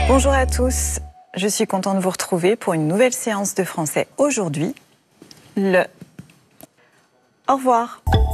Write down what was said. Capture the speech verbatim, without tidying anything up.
Bonjour à tous, je suis contente de vous retrouver pour une nouvelle séance de français aujourd'hui. Le. Au revoir.